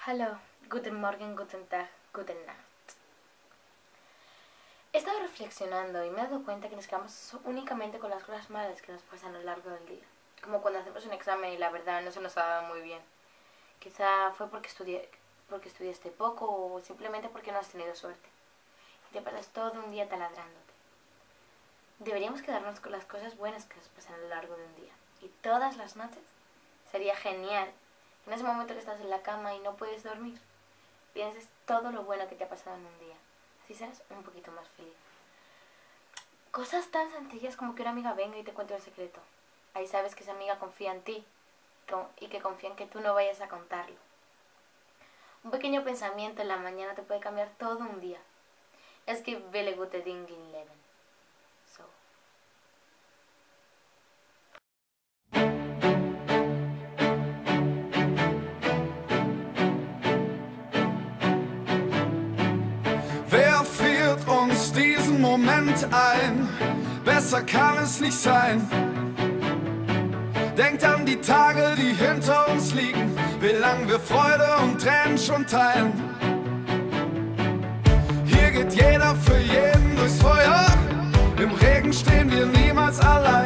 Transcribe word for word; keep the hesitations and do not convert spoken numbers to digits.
Hallo, guten Morgen, guten Tag, guten Nacht. He estado reflexionando y me he dado cuenta que nos quedamos únicamente con las cosas malas que nos pasan a lo largo del día. Como cuando hacemos un examen y la verdad no se nos ha dado muy bien. Quizá fue porque, estudié, porque estudiaste poco o simplemente porque no has tenido suerte. Y te pasas todo un día taladrándote. Deberíamos quedarnos con las cosas buenas que nos pasan a lo largo de un día. Y todas las noches sería genial en ese momento que estás en la cama y no puedes dormir, pienses todo lo bueno que te ha pasado en un día. Así serás un poquito más feliz. Cosas tan sencillas como que una amiga venga y te cuente el secreto. Ahí sabes que esa amiga confía en ti y que confía en que tú no vayas a contarlo. Un pequeño pensamiento en la mañana te puede cambiar todo un día. Es que vele gute Ding in Leben. So. Wer friert uns diesen Moment ein? Besser kann es nicht sein. Denkt an die Tage, die hinter uns liegen, wie lang wir Freude und Tränen schon teilen. Hier geht jeder für jeden durchs Feuer, im Regen stehen wir niemals allein.